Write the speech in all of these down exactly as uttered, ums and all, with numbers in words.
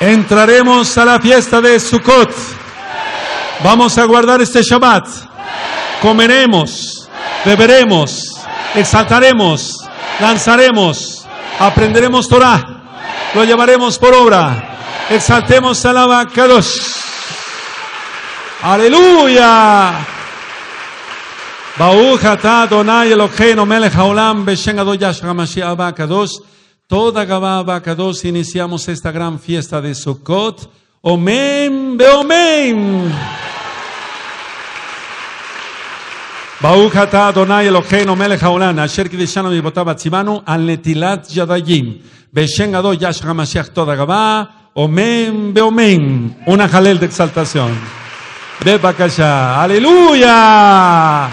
Entraremos a la fiesta de Sukkot. Vamos a guardar este Shabbat. Comeremos, beberemos, exaltaremos, lanzaremos, aprenderemos Torah, lo llevaremos por obra. Exaltemos al Abacadosh. Aleluya. Baruch atah Adonai Eloheinu melech haolam beshem Adonai Yahshua HaMashiach Abacadosh. Toda Gabá Abacadosh, iniciamos esta gran fiesta de Sukkot. Omen beomen. Baruch atah Adonai Eloheinu melech haolam asher kiddushanu mitzvotav v'tzivanu al netilat yadayim beshem Adonai Yahshua HaMashiach. Toda Gabá, omen beomen. Una jalel de exaltación. Bebakasha. Aleluya.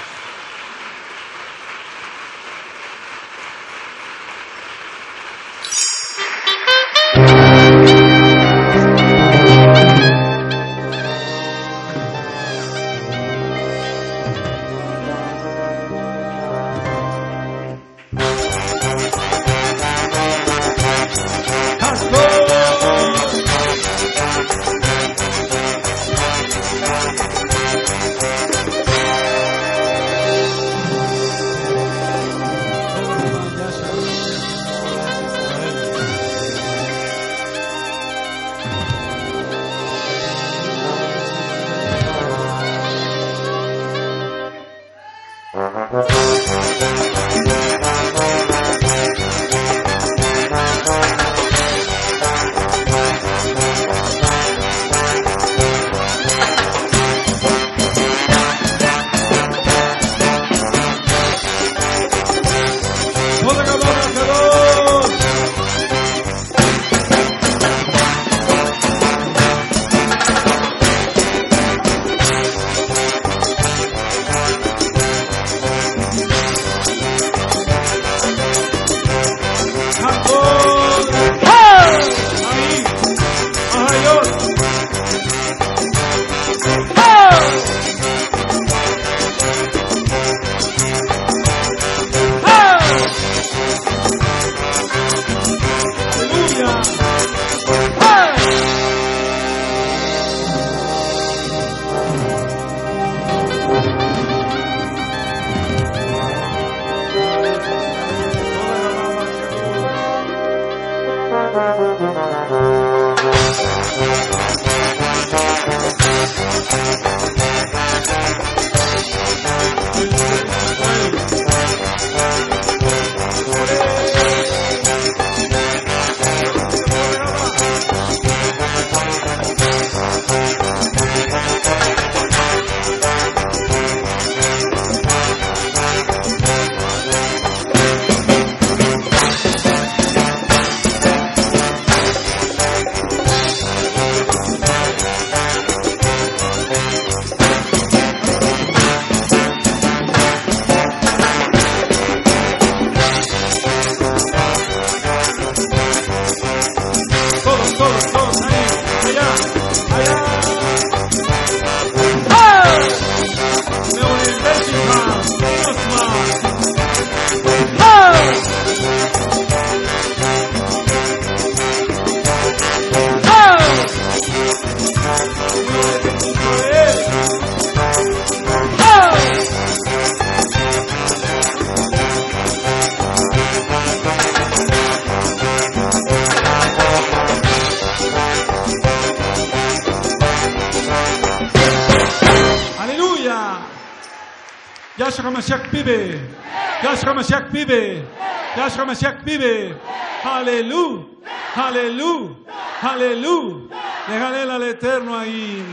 Yahshua HaMashiach vive. Yahshua HaMashiach vive. Yahshua HaMashiach vive. Aleluya. Aleluya. Aleluya. Déjale al Eterno ahí.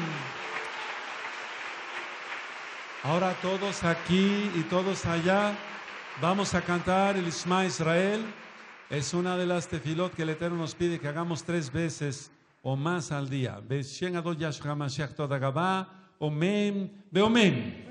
Ahora todos aquí y todos allá vamos a cantar el Shema Israel. Es una de las tefilot que el Eterno nos pide que hagamos tres veces o más al día. Beshem Adonai Yahshua HaMashiach toda Gabá. Omen beomen.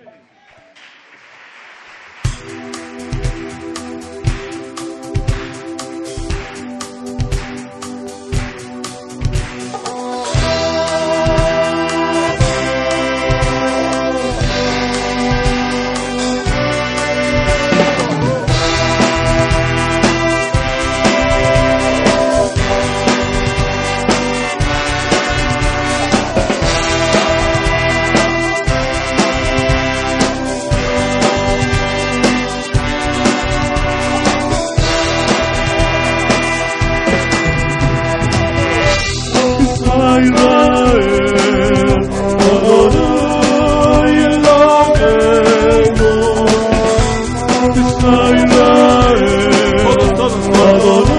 Todos, todos, todos.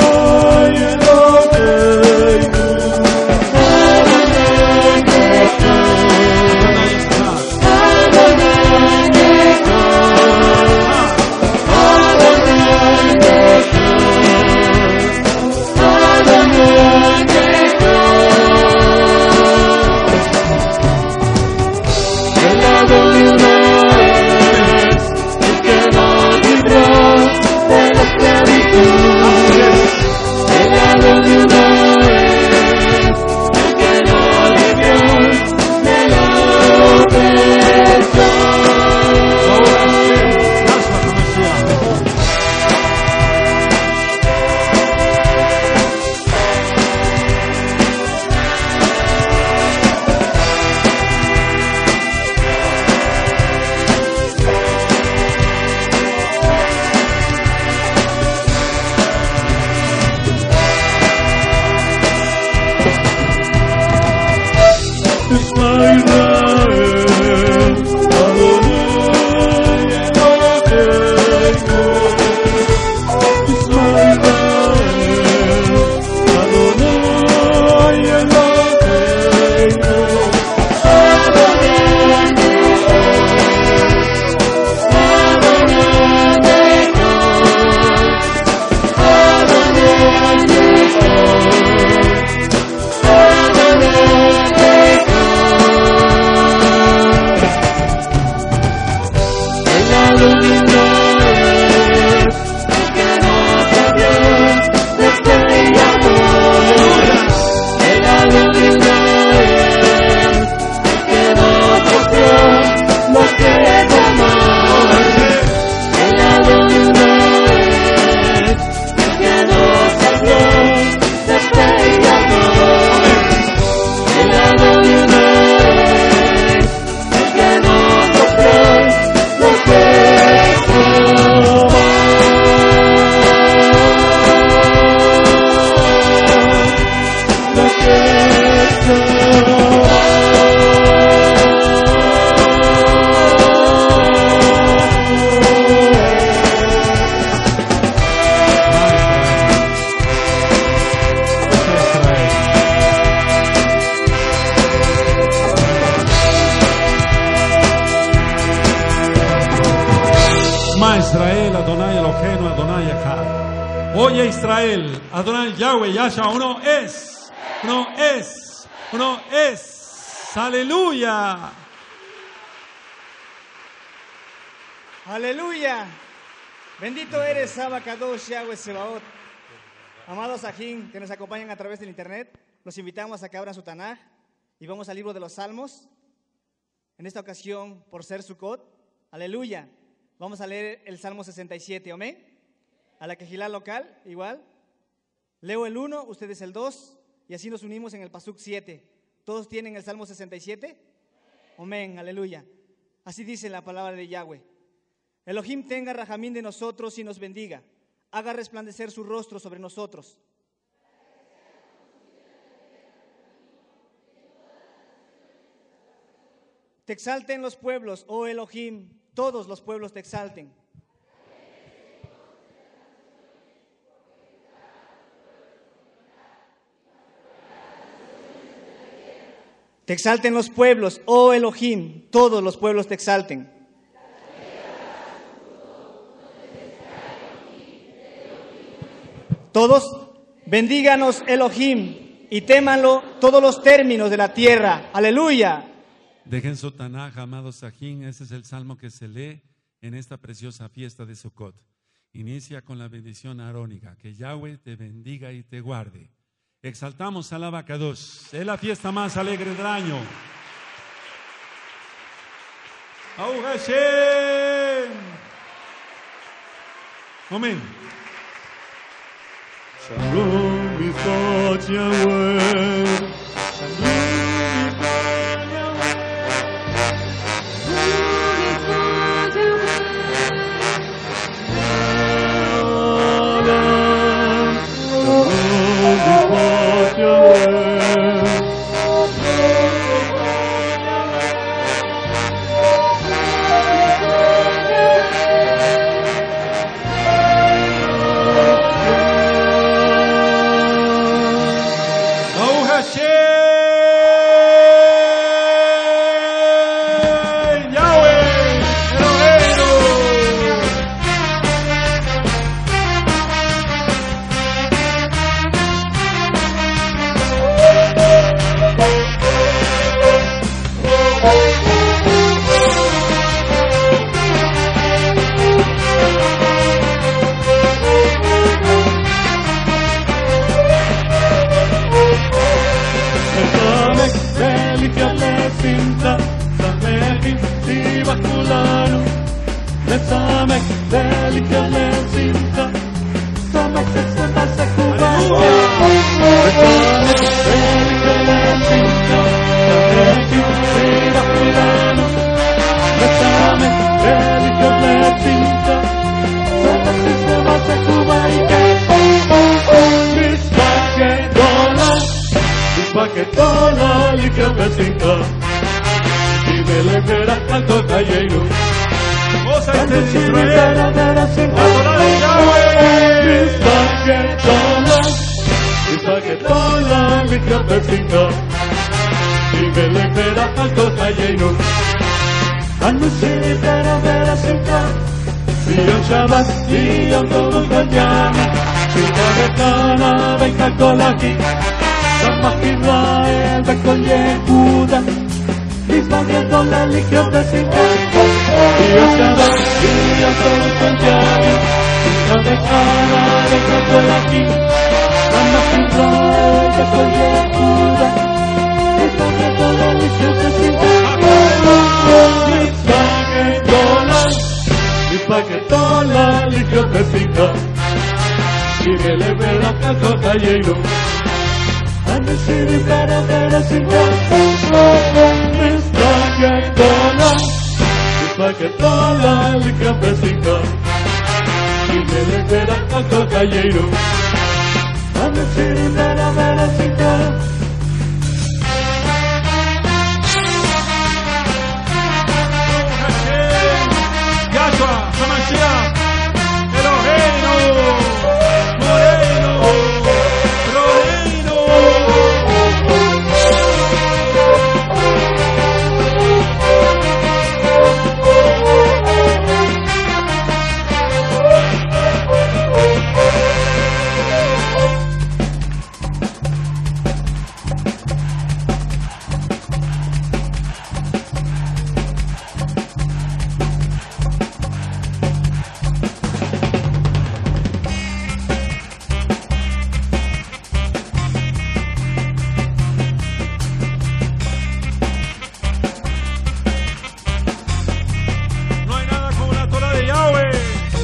Israel, Adonai Eloheinu, Adonai Echad. Oye Israel, Adonai Yahweh, Yahshua, uno es, uno es, uno es. Aleluya. Aleluya. Bendito eres, Abba Kadosh, Yahweh Sebaot. Amados Ajín que nos acompañan a través del internet, los invitamos a que abran su Tanaj y vamos al libro de los Salmos. En esta ocasión, por ser Sukkot, aleluya. Vamos a leer el Salmo sesenta y siete, amén. A la quejilá local, igual. Leo el uno, ustedes el dos, y así nos unimos en el Pasuk siete. ¿Todos tienen el Salmo sesenta y siete? Amén, aleluya. Así dice la palabra de Yahweh. Elohim tenga rajamín de nosotros y nos bendiga. Haga resplandecer su rostro sobre nosotros. Te exalten los pueblos, oh Elohim, todos los pueblos te exalten. Te exalten los pueblos, oh Elohim, todos los pueblos te exalten. Todos, bendíganos Elohim y témanlo todos los términos de la tierra. Aleluya. Dejen su Tanaj, amados Sajín, ese es el salmo que se lee en esta preciosa fiesta de Sukkot. Inicia con la bendición arónica, que Yahweh te bendiga y te guarde. Exaltamos al Abba Kadosh, es la fiesta más alegre del año. Baruch Hashem. Amén. Shalom Mitzvot Yahweh. tola liga besinka Ibelekera alto cayeiro Goza este de Israel Israel. La Torah de Yahweh. tola liga besinka Ibelekera alto cayeiro Anusiri vera vera sinka Yom Shabbat, Yom Tov Ganyam Shita Bekana, Beika Kolaki Samach Israel, Bekol Yehuda Israel tola likyo besinka Yom Shabbat, Yom Tov Ganyam Shita Bekana, Beika Kolaki Samach Israel, Bekol Yehuda Israel tola likyo besinka Mitzvah Tola Mitzvah Tola Likyo Besinka Shirele Vera Kato Tayeiro Anusiri vera vera sinka Mitzvah Tola Mitzvah Tola Likyo Besinka Shirele Vera Kato Tayeiro Anusiri vera vera sinka Yahshua, Hamashiach, Eloheinu, Moreno, Roreinu. No hay nada como la Torah de Yahweh.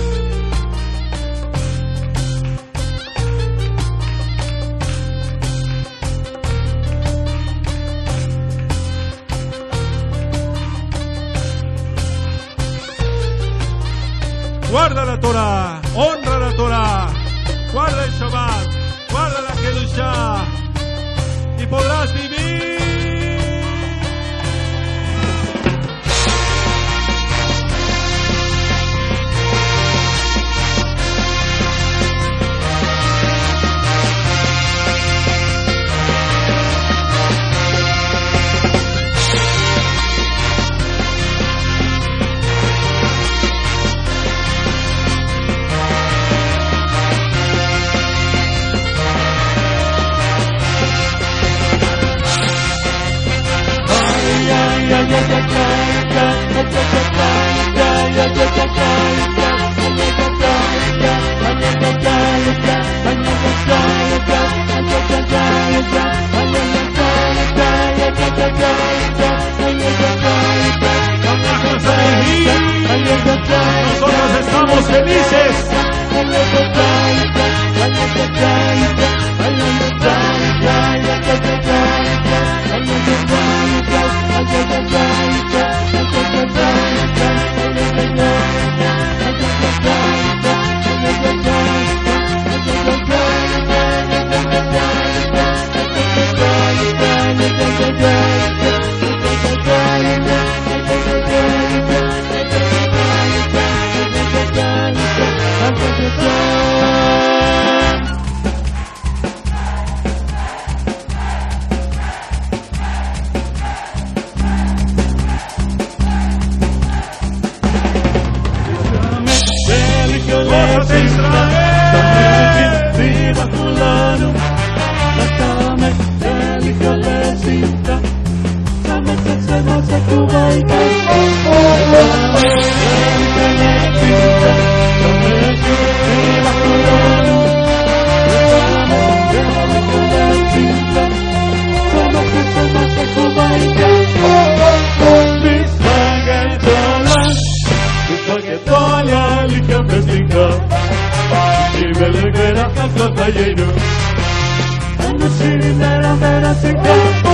Guarda la Torah, honra la Torah, guarda el Shabbat, guarda la Kedushá y podrás vivir. Nosotros estamos felices. Gózate Israel. Viva fulano Natame Eliko Lesinta Tame Tetsema Sekubaika Natame Eliko Lesinta Tame Viva fulano Natame Eliko Lesinta Tame Tetsema Sekubaika Bismagetola Bismagetola Liko Lesinta Ibelekera Kato Tayeiro Anusiri vera vera sinka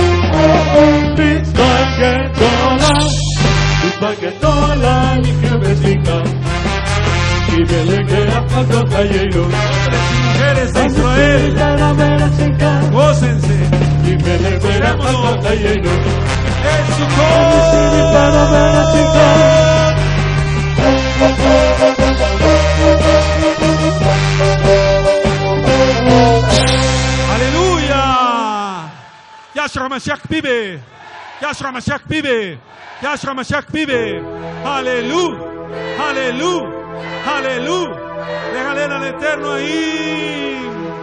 Bismagetola Bismagetola Likyo Besinka Ibelekera Kato Tayeiro Hombres y mujeres de Israel, vera vera sinka gócense. melech berachat chayenu. Es su ¡Aleluya! Yahshua Mashiach vive. Yahshua Mashiach vive. Yahshua Mashiach vive. Aleluya. Aleluya. Aleluya. Déjale al Eterno ahí.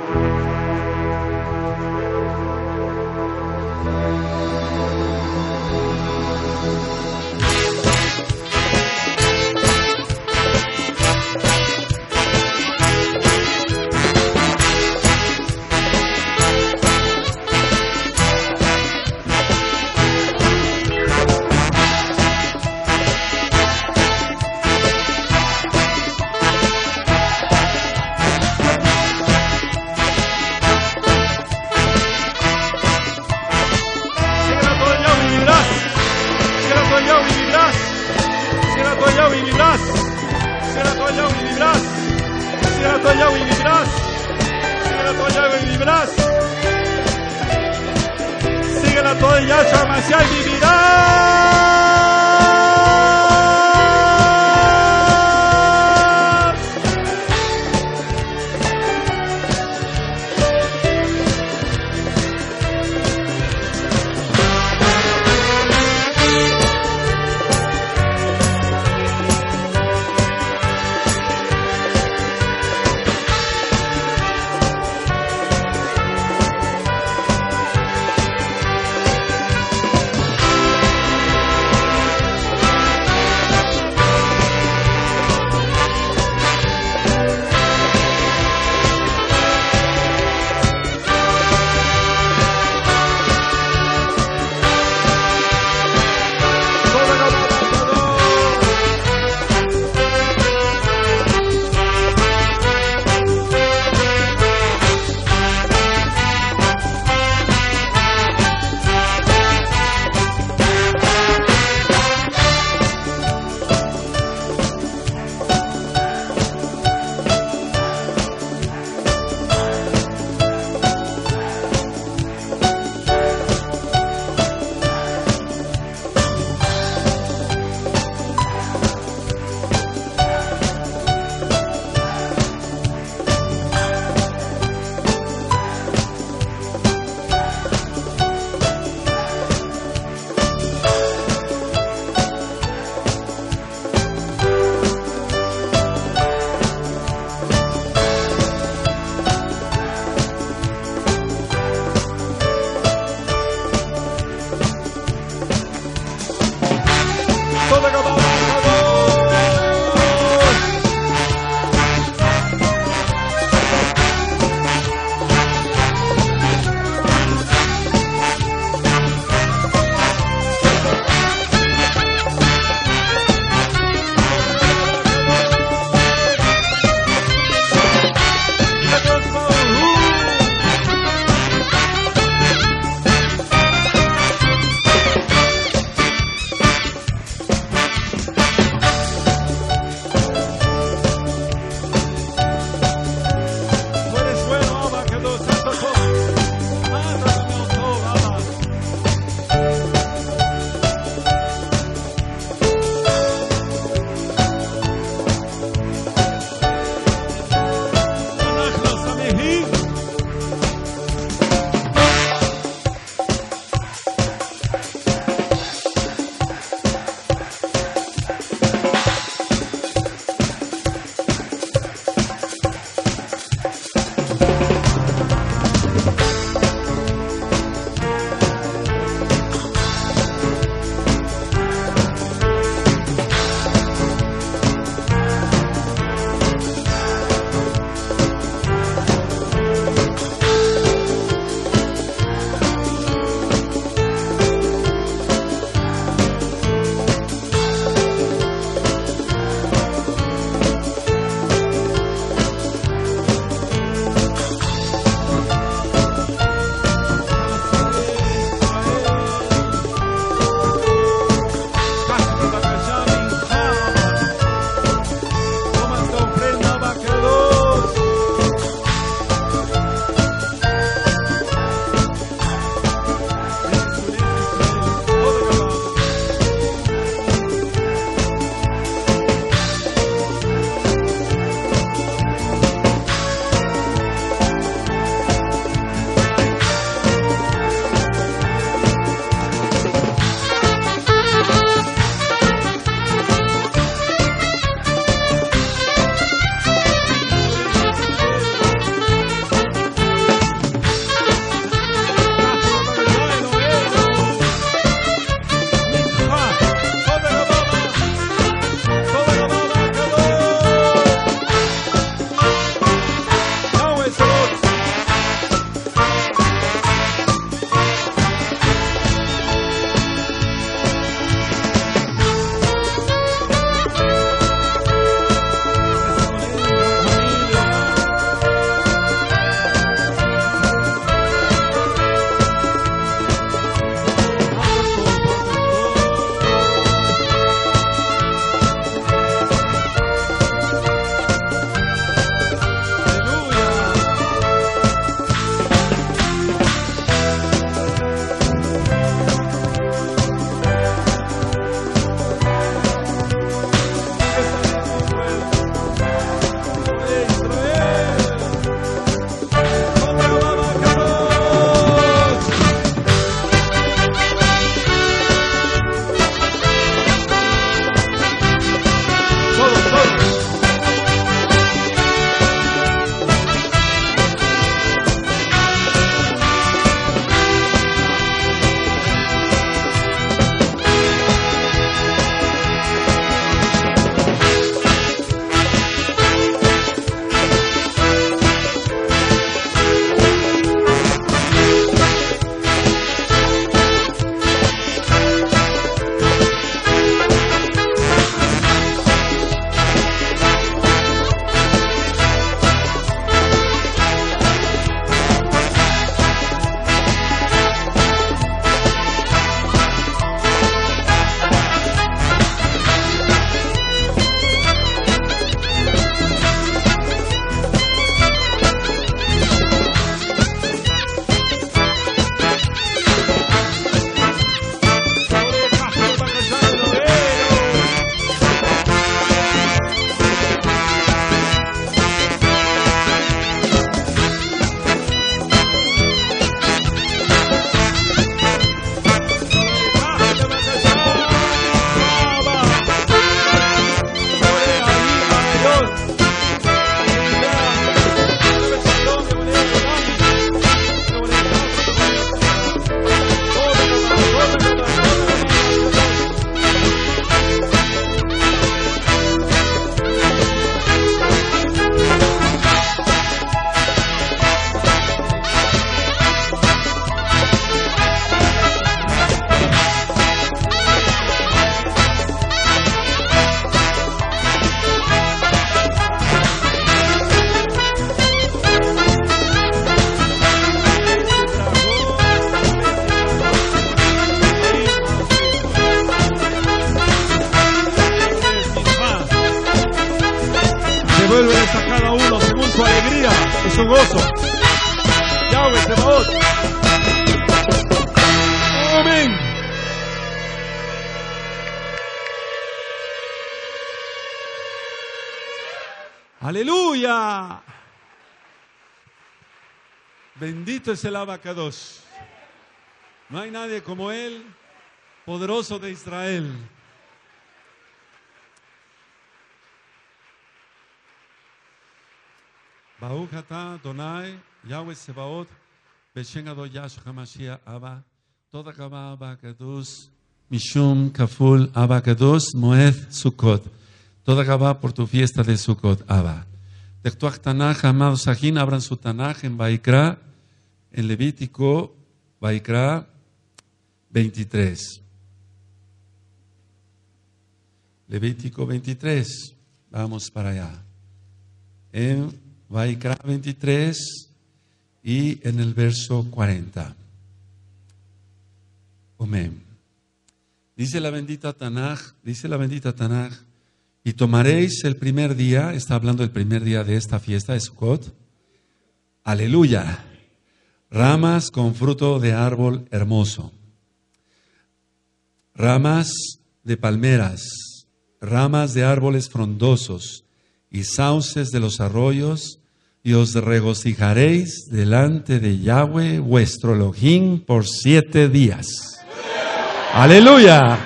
Síguela todo y Yahshua Mashiach vivirá. su alegría y su gozo. Yahweh Sebaot. Amén. Aleluya. Bendito es el Abacados. No hay nadie como él, poderoso de Israel. Baruch atah Adonai, Yahweh Sebaot, Beshem Ado Yahshua HaMashiach Abba, toda Gavá Abacados, Mishum Kaful Abacados, Moed Sukkot, toda Gavá por tu fiesta de Sukkot, Abba. Textuach Tanaj, amados Sajín, abran su Tanaj en Vaikra, en Levítico, Vaikra veintitrés. Levítico veintitrés, vamos para allá. En Vaikra veintitrés y en el verso cuarenta. Amén. Dice la bendita Tanaj, dice la bendita Tanaj, y tomaréis el primer día, está hablando del primer día de esta fiesta de Sukkot, aleluya, ramas con fruto de árbol hermoso, ramas de palmeras, ramas de árboles frondosos y sauces de los arroyos, y os regocijaréis delante de Yahweh vuestro Elohim por siete días. ¡Aleluya!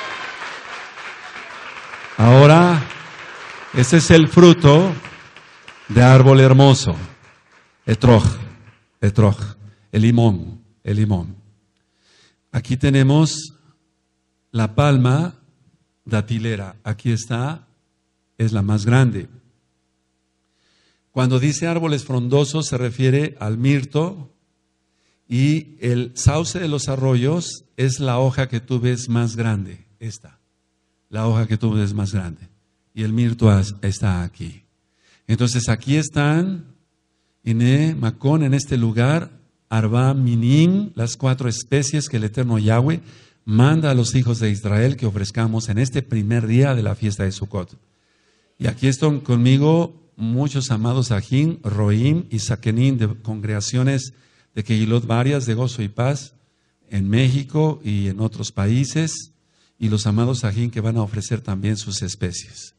Ahora, ese es el fruto de árbol hermoso. Etrog, etrog, el limón, el limón. Aquí tenemos la palma datilera. Aquí está, es la más grande. Cuando dice árboles frondosos se refiere al mirto, y el sauce de los arroyos es la hoja que tú ves más grande, esta, la hoja que tú ves más grande, y el mirto está aquí. Entonces aquí están, Ine Macón, en este lugar, Arba Minim, las cuatro especies que el eterno Yahweh manda a los hijos de Israel que ofrezcamos en este primer día de la fiesta de Sukkot. Y aquí están conmigo muchos amados Ajín, Roim y Saquenín de congregaciones de Kehilot varias de gozo y paz en México y en otros países, y los amados Ajín que van a ofrecer también sus especies.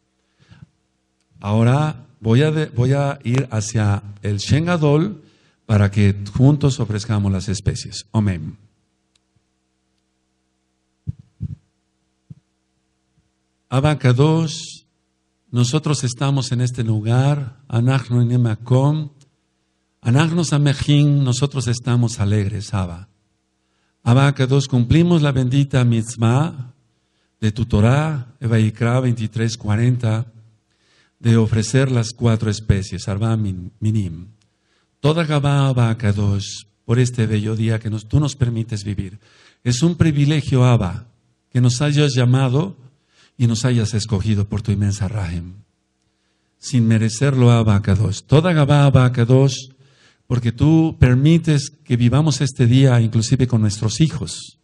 Ahora voy a, de, voy a ir hacia el Shen Gadol para que juntos ofrezcamos las especies. Amén. Abba Kadosh, nosotros estamos en este lugar, Anachnu Nemakom, Anachnu Samechin, nosotros estamos alegres, Abba. Abba Kadosh, cumplimos la bendita mitzvah de tu Torah, Vaikra veintitrés cuarenta, de ofrecer las cuatro especies, Arba Minim. Toda Gabá Abba Kadosh, por este bello día que nos, tú nos permites vivir. Es un privilegio, Abba, que nos hayas llamado y nos hayas escogido por tu inmensa Rahem. Sin merecerlo, Abba Kadosh. Toda Gabá Abba Kadosh, porque tú permites que vivamos este día inclusive con nuestros hijos.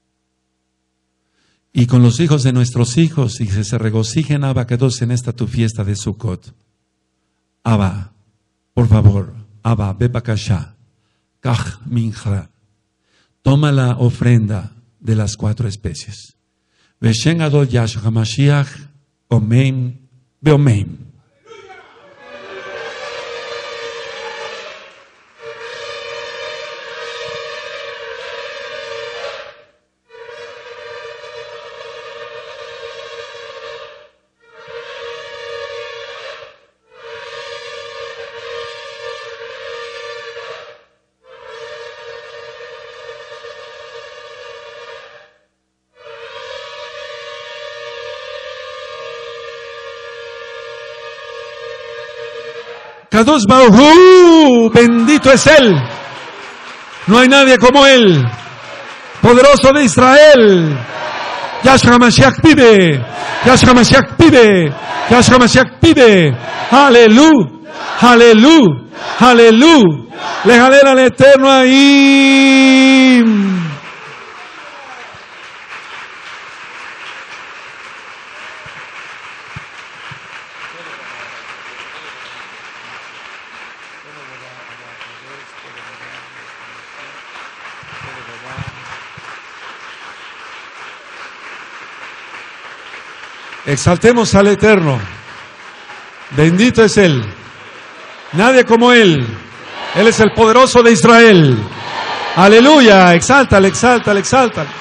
Y con los hijos de nuestros hijos, y que se regocijen, Abba Kadosh, en esta tu fiesta de Sukkot. Abba, por favor, Abba, Bebakasha, Kach Mincha, toma la ofrenda de las cuatro especies. Beshem Adol Yahshua HaMashiach, Omein, Beomein. Kadosh Baruj Hu, bendito es Él. No hay nadie como Él. Poderoso de Israel. Yahshua HaMashiach vive. Yahshua HaMashiach vive. Yahshua HaMashiach vive. Aleluya. Aleluya. Aleluya. Le jalera al Eterno ahí. Exaltemos al Eterno. Bendito es Él. Nadie como Él. Él es el poderoso de Israel. Aleluya. Exáltale, exáltale, exáltale.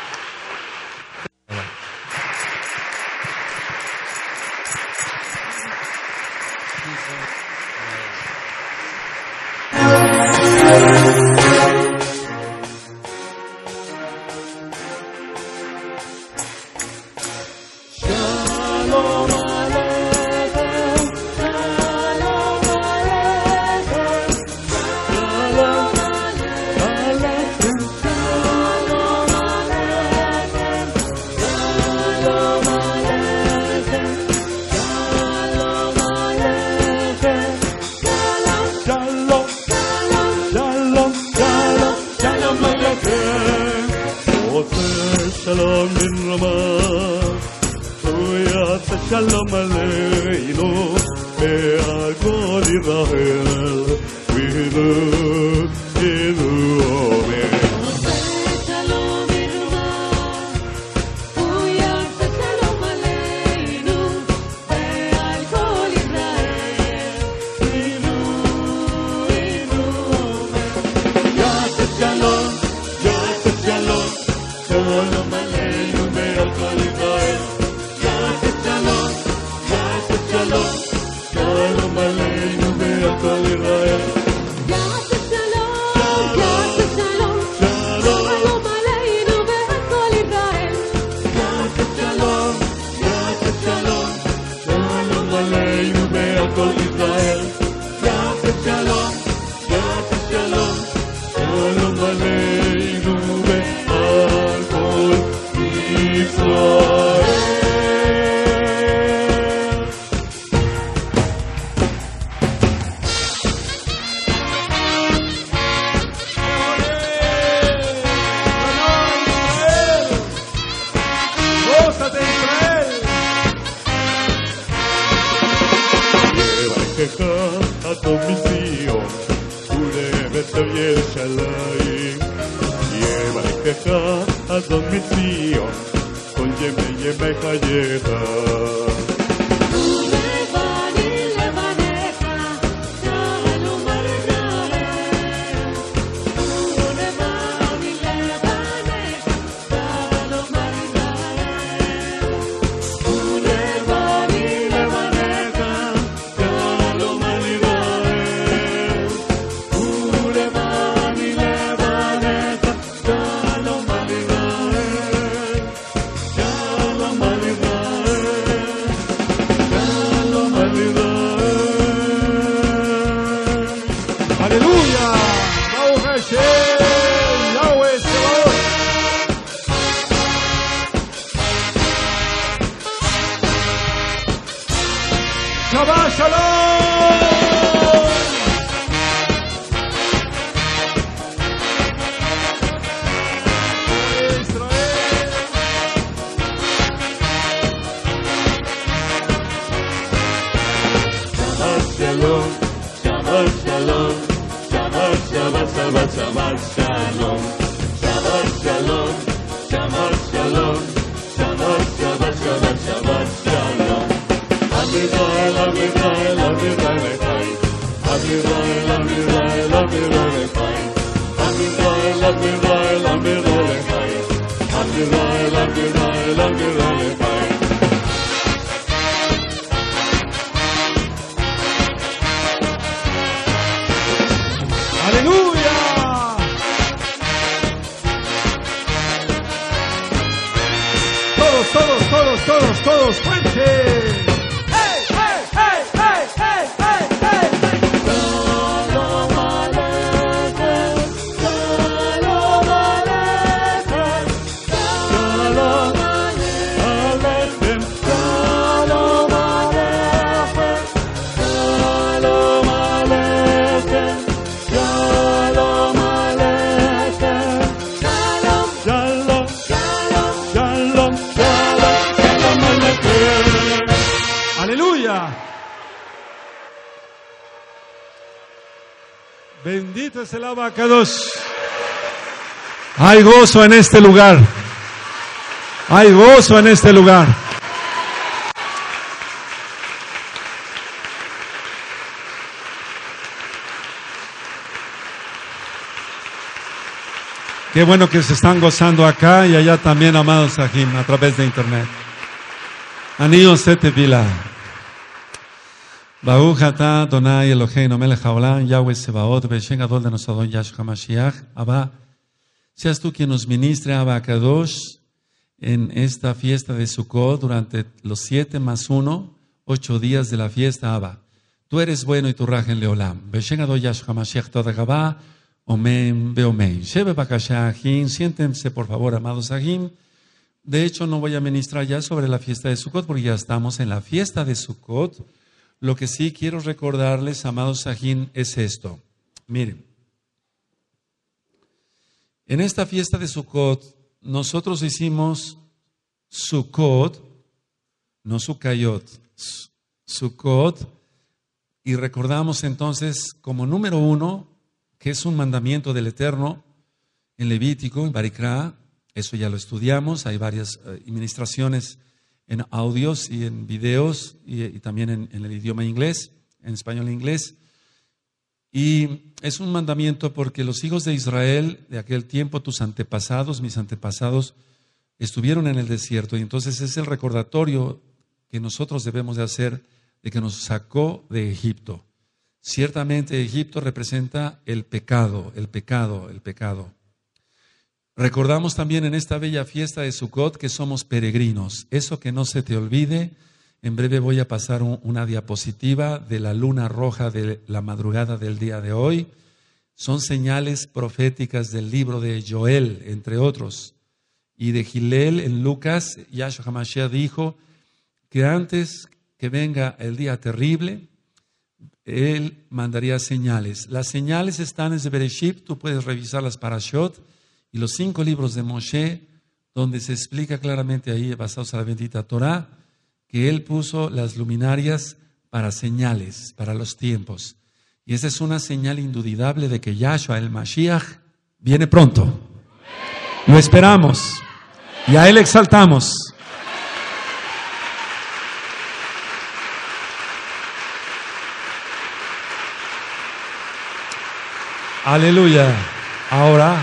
Bendito es el Abacados. Hay gozo en este lugar. Hay gozo en este lugar. Qué bueno que se están gozando acá y allá también, amados Sahim, a través de internet. Anillo sete pila. Baruch atah Adonai Eloheinu melech haolam, Yahweh Sebaot, Beshen Gadol de nuestro Adon Yahshua Mashiach. Abba, seas tú quien nos ministre, Abba Kadosh, en esta fiesta de Sukkot, durante los siete más uno, ocho días de la fiesta, Abba. Tú eres bueno y tu rajen leolam. Beshen Gadol Yahshua Mashiach toda Gabá. Omen, beomen. Shebe bakasha ajim. Siéntense, por favor, amados ajim. De hecho, no voy a ministrar ya sobre la fiesta de Sukkot, porque ya estamos en la fiesta de Sukkot. Lo que sí quiero recordarles, amados ajim, es esto. Miren, en esta fiesta de Sukkot, nosotros hicimos Sukkot, no Sukkayot, Sukkot, y recordamos entonces como número uno, que es un mandamiento del Eterno en Levítico, en Barikra. Eso ya lo estudiamos. Hay varias uh, administraciones en audios y en videos y, y también en, en el idioma inglés, en español e inglés. Y es un mandamiento porque los hijos de Israel de aquel tiempo, tus antepasados, mis antepasados, estuvieron en el desierto. Y entonces es el recordatorio que nosotros debemos de hacer de que nos sacó de Egipto. Ciertamente Egipto representa el pecado, el pecado, el pecado. Recordamos también en esta bella fiesta de Sukkot que somos peregrinos. Eso que no se te olvide. En breve voy a pasar un, una diapositiva de la luna roja de la madrugada del día de hoy. Son señales proféticas del libro de Joel, entre otros. Y de Gilel en Lucas, Yahshua HaMashiach dijo que antes que venga el día terrible, Él mandaría señales. Las señales están desde Bereshit, tú puedes revisar las Parashot y los cinco libros de Moshe, donde se explica claramente ahí, basados en la bendita Torah, que Él puso las luminarias para señales, para los tiempos. Y esa es una señal indudable de que Yahshua, el Mashiach, viene pronto. Lo esperamos y a Él exaltamos. Aleluya. Ahora,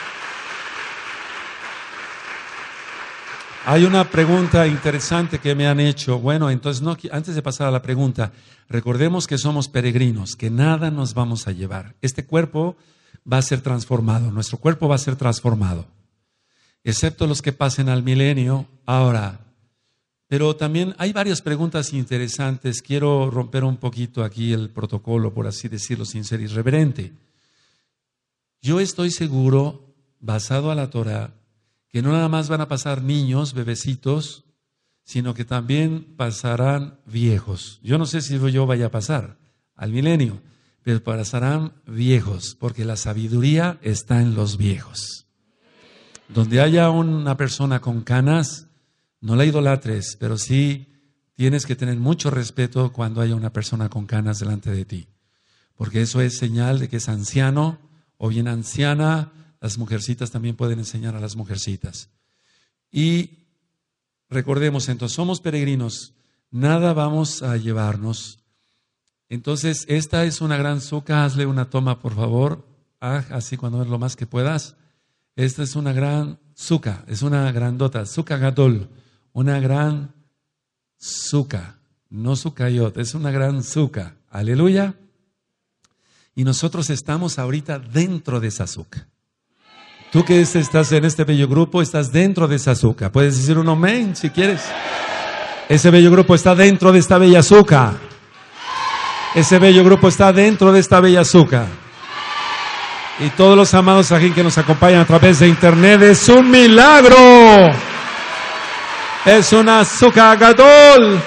hay una pregunta interesante que me han hecho. Bueno, entonces, no, antes de pasar a la pregunta, recordemos que somos peregrinos, que nada nos vamos a llevar. Este cuerpo va a ser transformado, nuestro cuerpo va a ser transformado, excepto los que pasen al milenio. Ahora, pero también hay varias preguntas interesantes. Quiero romper un poquito aquí el protocolo, por así decirlo, sin ser irreverente. Yo estoy seguro, basado a la Torah, que no nada más van a pasar niños, bebecitos, sino que también pasarán viejos. Yo no sé si yo vaya a pasar al milenio, pero pasarán viejos, porque la sabiduría está en los viejos. Donde haya una persona con canas, no la idolatres, pero sí tienes que tener mucho respeto cuando haya una persona con canas delante de ti, porque eso es señal de que es anciano o bien anciana. Las mujercitas también pueden enseñar a las mujercitas. Y recordemos entonces, somos peregrinos, nada vamos a llevarnos. Entonces, esta es una gran suca. Hazle una toma, por favor. Ah, así cuando es lo más que puedas. Esta es una gran suca, es una grandota, suca gadol, una gran suca, no sucayot, es una gran suca. Aleluya. Y nosotros estamos ahorita dentro de esa azúcar. Tú que estás en este bello grupo, estás dentro de esa azúcar. Puedes decir un amén si quieres. Ese bello grupo está dentro de esta bella azúcar. Ese bello grupo está dentro de esta bella azúcar. Y todos los amados aquí que nos acompañan a través de internet, es un milagro. Es una azúcar gadol.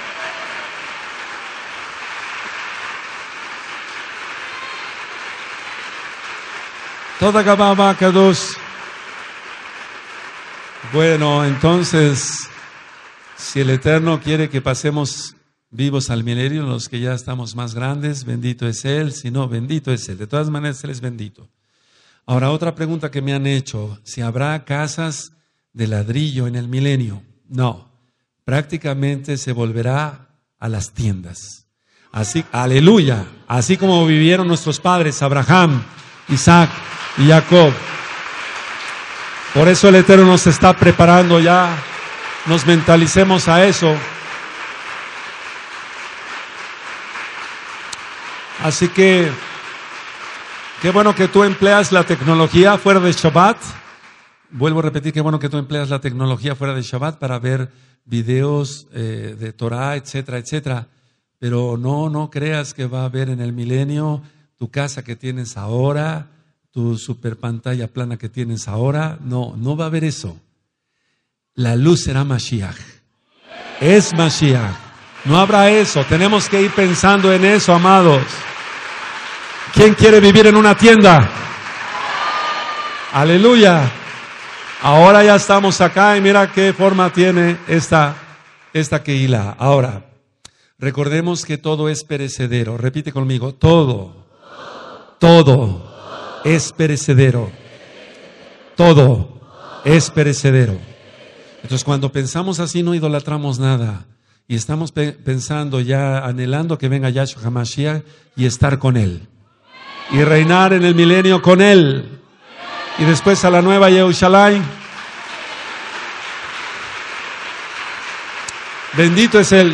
Toda Gababa Kadosh. Bueno, entonces, si el Eterno quiere que pasemos vivos al milenio, los que ya estamos más grandes, bendito es Él. Si no, bendito es Él. De todas maneras, Él es bendito. Ahora, otra pregunta que me han hecho: si habrá casas de ladrillo en el milenio. No, prácticamente se volverá a las tiendas. Así, aleluya, así como vivieron nuestros padres Abraham, Isaac y Jacob. Por eso el Eterno nos está preparando ya. Nos mentalicemos a eso. Así que, qué bueno que tú empleas la tecnología fuera de Shabbat. Vuelvo a repetir, qué bueno que tú empleas la tecnología fuera de Shabbat para ver videos eh, de Torah, etcétera, etcétera. Pero no, no creas que va a haber en el milenio tu casa que tienes ahora, tu super pantalla plana que tienes ahora. No, no va a haber eso. La luz será Mashiach. Es Mashiach. No habrá eso. Tenemos que ir pensando en eso, amados. ¿Quién quiere vivir en una tienda? Aleluya. Ahora ya estamos acá y mira qué forma tiene esta, esta Keilah. Ahora, recordemos que todo es perecedero. Repite conmigo, todo, todo es perecedero. Todo es perecedero. Entonces, cuando pensamos así, no idolatramos nada. Y estamos pe- pensando ya, anhelando que venga Yahshua HaMashiach y estar con Él. Y reinar en el milenio con Él. Y después a la nueva Yerushalayim. Bendito es Él.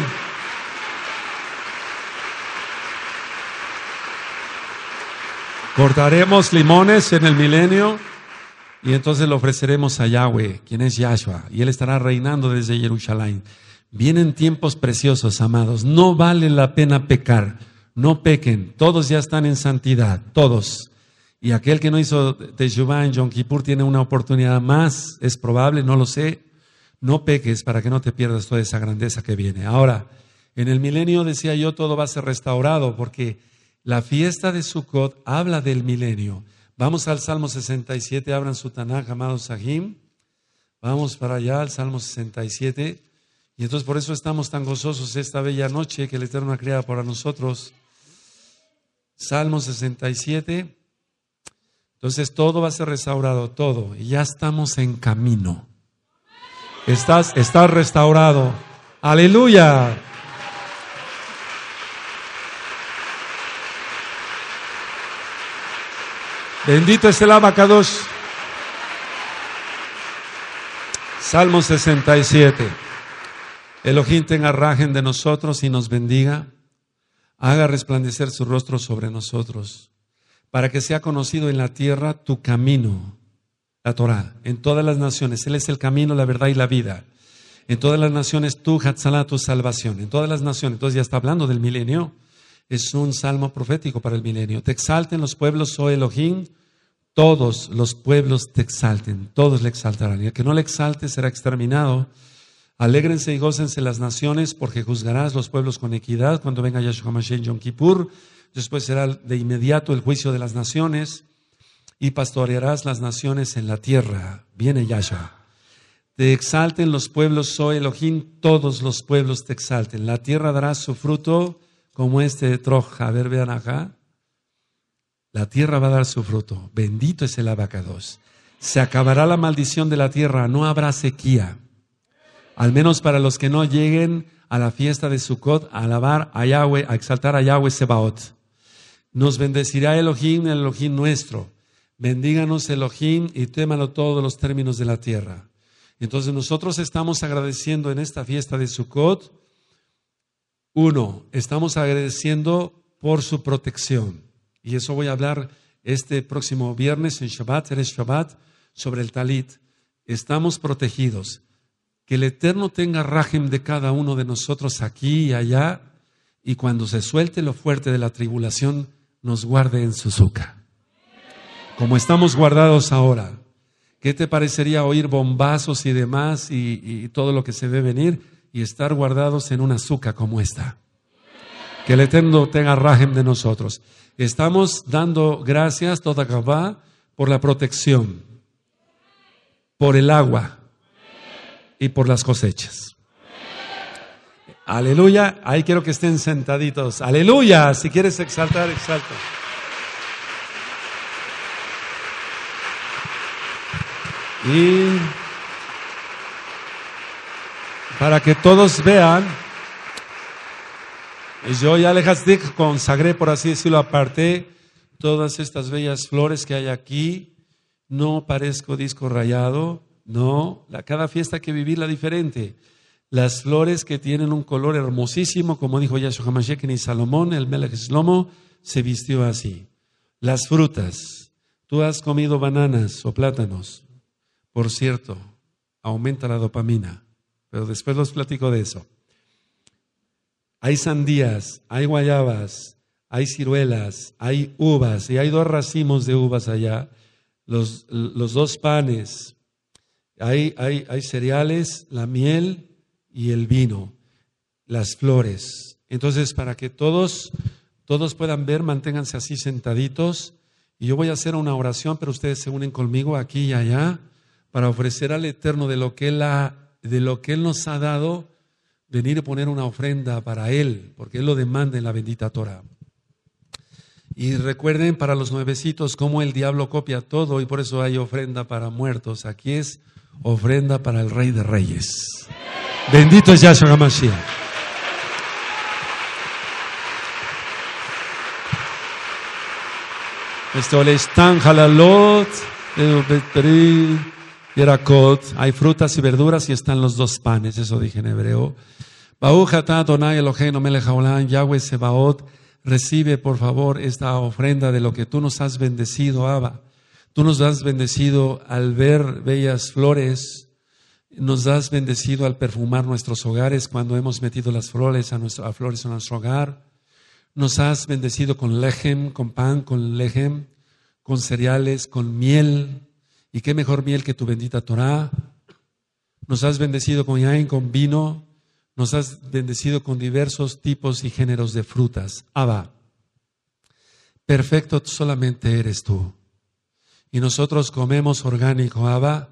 Cortaremos limones en el milenio y entonces lo ofreceremos a Yahweh, quien es Yahshua, y Él estará reinando desde Jerusalén. Vienen tiempos preciosos, amados. No vale la pena pecar. No pequen. Todos ya están en santidad. Todos. Y aquel que no hizo Teshuvah en Yom Kippur tiene una oportunidad más. Es probable, no lo sé. No peques para que no te pierdas toda esa grandeza que viene. Ahora, en el milenio, decía yo, todo va a ser restaurado porque la fiesta de Sukkot habla del milenio. Vamos al Salmo sesenta y siete. Abran su Tanaj, amados Sahim. Vamos para allá, al Salmo sesenta y siete. Y entonces por eso estamos tan gozosos esta bella noche que el Eterno ha creado para nosotros. Salmo sesenta y siete. Entonces todo va a ser restaurado, todo. Y ya estamos en camino. Estás, estás restaurado. Aleluya. Bendito es el Abacadosh. Salmo sesenta y siete. Elohim tenga rajen de nosotros y nos bendiga. Haga resplandecer su rostro sobre nosotros, para que sea conocido en la tierra tu camino, la Torah, en todas las naciones. Él es el camino, la verdad y la vida. En todas las naciones tu Hatzalá, tu salvación. En todas las naciones. Entonces ya está hablando del milenio. Es un salmo profético para el milenio. Te exalten los pueblos, oh Elohim. Todos los pueblos te exalten. Todos le exaltarán. Y el que no le exalte será exterminado. Alégrense y gócense las naciones, porque juzgarás los pueblos con equidad cuando venga Yahshua HaMashiach en Yom Kippur. Después será de inmediato el juicio de las naciones y pastorearás las naciones en la tierra. Viene Yahshua. Te exalten los pueblos, oh Elohim, todos los pueblos te exalten. La tierra dará su fruto como este de Troja. A ver, vean acá. La tierra va a dar su fruto. Bendito es el Abacados. Se acabará la maldición de la tierra, no habrá sequía. Al menos para los que no lleguen a la fiesta de Sukkot, a alabar a Yahweh, a exaltar a Yahweh Sebaot. Nos bendecirá Elohim, el Elohim nuestro. Bendíganos Elohim y témalo todos los términos de la tierra. Entonces nosotros estamos agradeciendo en esta fiesta de Sukkot. Uno, estamos agradeciendo por su protección. Y eso voy a hablar este próximo viernes en Shabbat, Erev Shabbat, sobre el talit. Estamos protegidos. Que el Eterno tenga rajem de cada uno de nosotros aquí y allá, y cuando se suelte lo fuerte de la tribulación, nos guarde en su suca. Como estamos guardados ahora. ¿Qué te parecería oír bombazos y demás y, y todo lo que se ve venir y estar guardados en una suca como esta? Que el Eterno tenga rajem de nosotros. Estamos dando gracias, toda Gabá, por la protección, por el agua y por las cosechas. Aleluya. Ahí quiero que estén sentaditos. Aleluya. Si quieres exaltar, exalta. Y para que todos vean, yo ya Lejasdik consagré, por así decirlo, aparté todas estas bellas flores que hay aquí. no parezco disco rayado, no, la, cada fiesta hay que vivirla diferente. Las flores que tienen un color hermosísimo, como dijo Yahshua HaMashiach, ni Salomón, el Melech Shlomo, se vistió así. Las frutas, tú has comido bananas o plátanos, por cierto, aumenta la dopamina, pero después los platico de eso. Hay sandías, hay guayabas, hay ciruelas, hay uvas, y hay dos racimos de uvas allá, los, los dos panes, hay, hay, hay cereales, la miel y el vino, las flores. Entonces, para que todos, todos puedan ver, manténganse así sentaditos, y yo voy a hacer una oración, pero ustedes se unen conmigo aquí y allá, para ofrecer al Eterno de lo que Él, ha, de lo que Él nos ha dado, venir a poner una ofrenda para Él, porque Él lo demanda en la bendita Torah. Y recuerden para los nuevecitos cómo el diablo copia todo, y por eso hay ofrenda para muertos. Aquí es ofrenda para el Rey de Reyes. Bendito es Yahshua HaMashiach. Esto le están halalot, yerakot. Hay frutas y verduras y están los dos panes, eso dije en hebreo. Baruch atah Adonai Eloheinu melech haolam, Yahweh Sebaot, recibe por favor esta ofrenda de lo que tú nos has bendecido, Abba. Tú nos has bendecido al ver bellas flores, nos has bendecido al perfumar nuestros hogares cuando hemos metido las flores a, nuestro, a flores a nuestro hogar. Nos has bendecido con lejem, con pan, con lejem, con cereales, con miel. Y qué mejor miel que tu bendita Torah. Nos has bendecido con yain, con vino. Nos has bendecido con diversos tipos y géneros de frutas. Abba, perfecto solamente eres tú. Y nosotros comemos orgánico, Abba,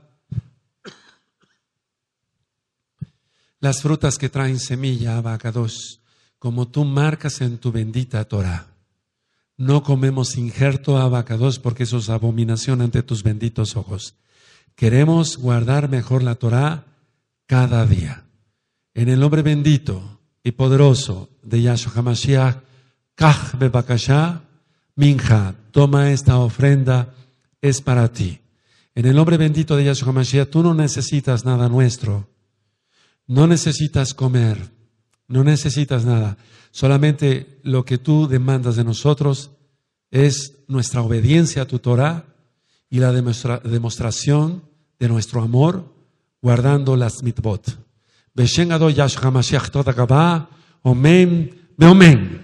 las frutas que traen semilla, Abba Kadosh, como tú marcas en tu bendita Torah. No comemos injerto, Abba Kadosh, porque eso es abominación ante tus benditos ojos. Queremos guardar mejor la Torah cada día. En el nombre bendito y poderoso de Yahshua HaMashiach, Kach bebakashá, Minja, toma esta ofrenda, es para ti. En el nombre bendito de Yahshua HaMashiach, tú no necesitas nada nuestro. No necesitas comer, no necesitas nada. Solamente lo que tú demandas de nosotros es nuestra obediencia a tu Torah y la demostra- demostración de nuestro amor guardando las mitzvot. Beshem Gadol Yahshua HaMashiach toda gabá, omen, beomen.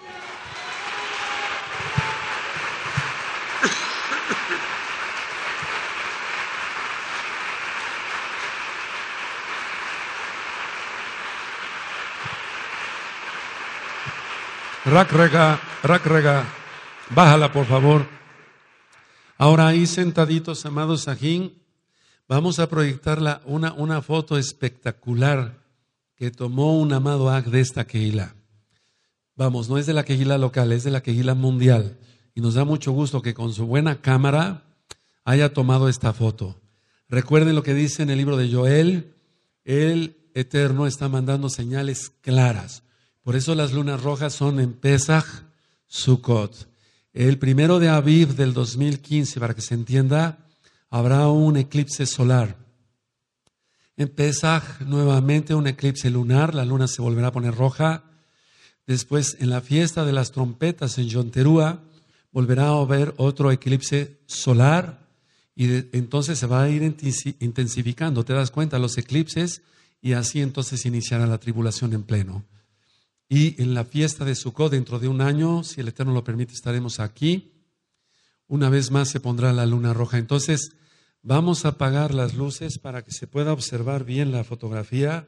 Rak rega, rak rega, bájala por favor. Ahora ahí sentaditos, amados Sajín, vamos a proyectar la, una, una foto espectacular que tomó un amado Ag de esta Kehilá. Vamos, no es de la Kehilá local, es de la Kehilá mundial. Y nos da mucho gusto que con su buena cámara haya tomado esta foto. Recuerden lo que dice en el libro de Joel, el Eterno está mandando señales claras. Por eso las lunas rojas son en Pesach, Sukkot. El primero de Aviv del dos mil quince, para que se entienda, habrá un eclipse solar. En Pesach, nuevamente un eclipse lunar, la luna se volverá a poner roja. Después, en la fiesta de las trompetas en Yom Teruah, volverá a haber otro eclipse solar y de, entonces se va a ir intensificando. ¿Te das cuenta? Los eclipses, y así entonces iniciará la tribulación en pleno. Y en la fiesta de Sukkot, dentro de un año, si el Eterno lo permite, estaremos aquí. Una vez más se pondrá la luna roja. Entonces, vamos a apagar las luces para que se pueda observar bien la fotografía.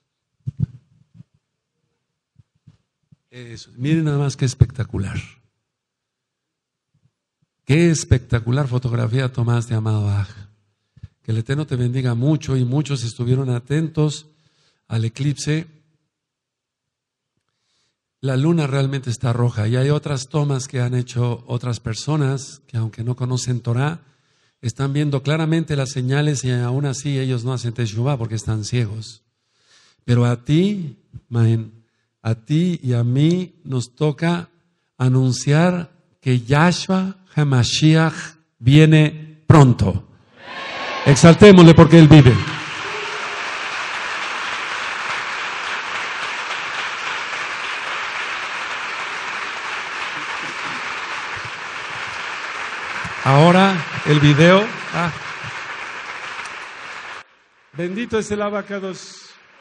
Eso. Miren nada más qué espectacular. Qué espectacular fotografía tomaste, amado Aj. Que el Eterno te bendiga mucho, y muchos estuvieron atentos al eclipse. La luna realmente está roja, y hay otras tomas que han hecho otras personas que, aunque no conocen Torah, están viendo claramente las señales, y aún así ellos no hacen teshuvá porque están ciegos. Pero a ti, man, a ti y a mí nos toca anunciar que Yahshua HaMashiach viene pronto. Exaltémosle porque Él vive. Ahora el video. Ah. Bendito es el abacados.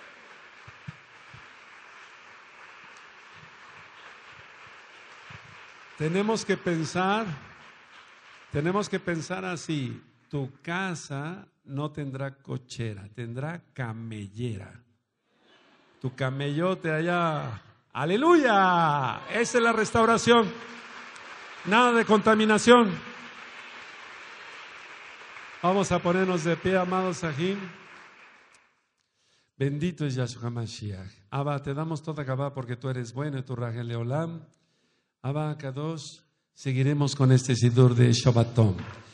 Tenemos que pensar, tenemos que pensar así. Tu casa no tendrá cochera, tendrá camellera. Tu camellote allá. ¡Aleluya! Esa es la restauración. Nada de contaminación. Vamos a ponernos de pie, amados Sahim. Bendito es Yahshua Mashiach. Abba, te damos toda Gabá porque tú eres bueno y tu Rajel Leolam. Abba Kadosh, seguiremos con este Sidur de Shabbatom.